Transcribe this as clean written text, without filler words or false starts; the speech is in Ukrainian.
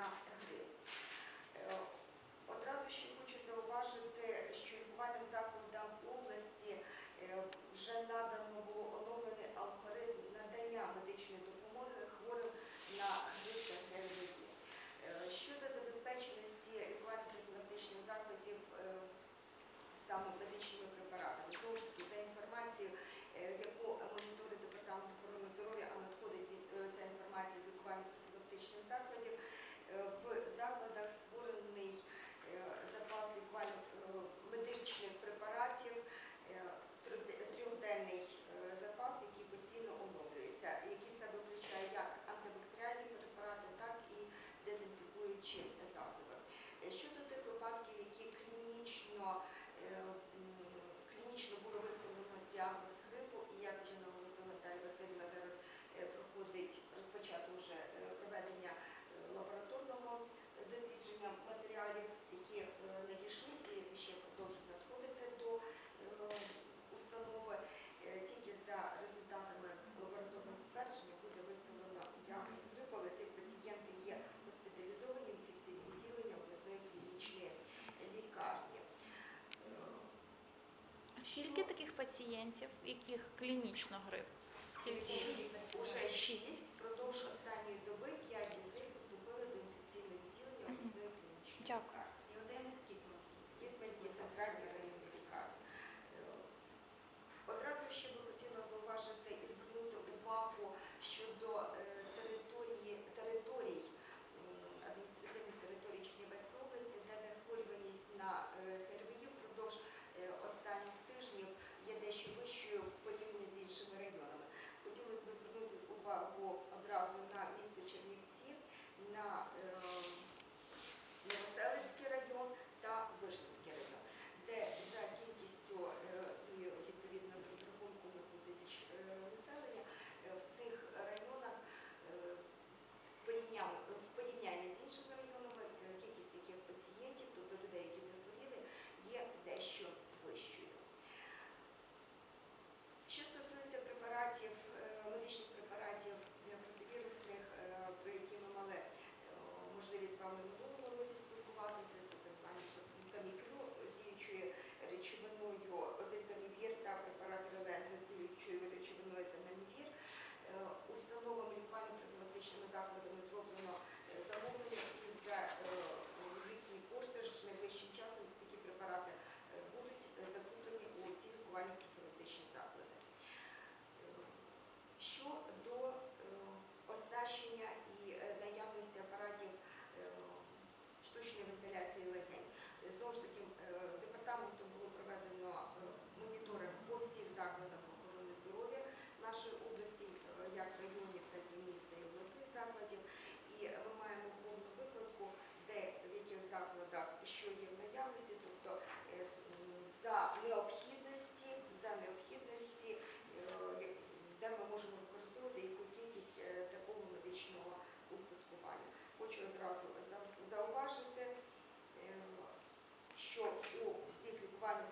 на грип. Одразу ще хочу зауважити, що лікувальним закладам області вже надано було оновлений алгоритм надання медичної допомоги хворим на грип та ГРВІ. Щодо забезпеченості лікувально-профілактичних закладів саме медичними препаратами, знову ж таки, за інформацією, яку моніторить Департамент охорони здоров'я, а надходить ця інформація з лікувально-профілактичних закладів, в закладах створений запас медичних препаратів, трьохденний запас, який постійно оновлюється, який в себе включає як антибактеріальні препарати, так і дезінфікуючі засоби. Щодо тих випадків, які клінічно було виставлено діагноз грипу, і як вже наголосила Наталія Васильівна, зараз розпочато вже проведення лабораторного дослідження матеріалів, які надійшли і ще продовжують надходити до установи. Тільки за результатами лабораторного підтвердження буде виставлено діагноз грипу, але ці пацієнти є госпіталізовані в інфекційні відділення обласної клінічної лікарні. Скільки таких пацієнтів, яких клінічно грип? Уже 6. Впродовж останньої доби 5 із них поступили до інфекційного відділення обласної клінічної лікарні. І один в Кіцманській центральній районній лікарні. Одразу ще би хотіла зауважити і звернути увагу щодо територій, адміністративних територій Чернівецької області, де захворюваність на ГРВІ впродовж останніх тижнів є дещо вищою в порівнянні з іншими районами. Хотілося б звернути увагу одразу на місто Чернівці, на Новоселицький район та Вишницький район, де за кількістю і відповідно з розрахунку на 100 тисяч населення в цих районах в порівнянні з іншими районами кількість таких пацієнтів, тобто людей, які захворіли, є дещо вищою. Що стосується медичних препаратів противірусних, про які ми мали можливість з вами в минулому році спілкуватися, це так звані таміфлю з діючою речовиною озельтамівір та препарат Реленза з діючою речовиною занамівір. Установами лікувально-профілактичними закладами зроблено замовлення і за їхні кошти ж найближчим часом такі препарати будуть закуплені у ці лікувально-профілактичні заклади. Щодо оснащення і наявності апаратів штучної вентиляції легень. Знову ж таки, департаментом було проведено моніторинг по всіх закладах охорони здоров'я нашої області, як районів, так і міста і обласних закладів. І ми маємо повну викладку, де в яких закладах що є в наявності, тобто за необхідності, де ми можемо використовувати яку кількість такого медичного устаткування. Хочу одразу зауважити, що у всіх лікувальних